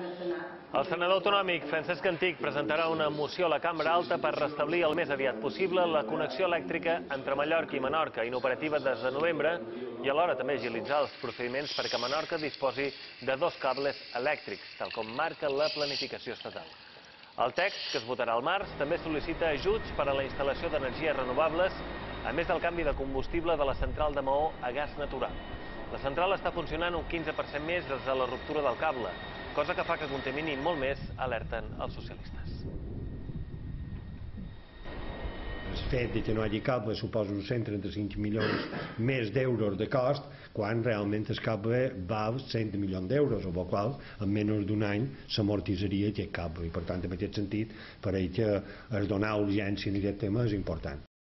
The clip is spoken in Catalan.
El senador autonòmic Francesc Antich presentarà una moció a la Cambra Alta per restablir el més aviat possible la connexió elèctrica entre Mallorca i Menorca, inoperativa des de novembre, i alhora també agilitzar els procediments perquè Menorca disposi de 2 cables elèctrics, tal com marca la planificació estatal. El text, que es votarà al març, també sol·licita ajuts per a la instal·lació d'energies renovables, a més del canvi de combustible de la central de Maó a gas natural. La central està funcionant un 15% més des de la ruptura del cable, cosa que fa que contamini molt més, alerten els socialistes. El fet que no hi hagi cable suposa uns 135 milions més d'euros de cost, quan realment el cable val 100 milions d'euros, amb la qual en menys d'un any s'amortitzaria aquest cable. I per tant, en aquest sentit, per que es donar urgència en aquest tema és important.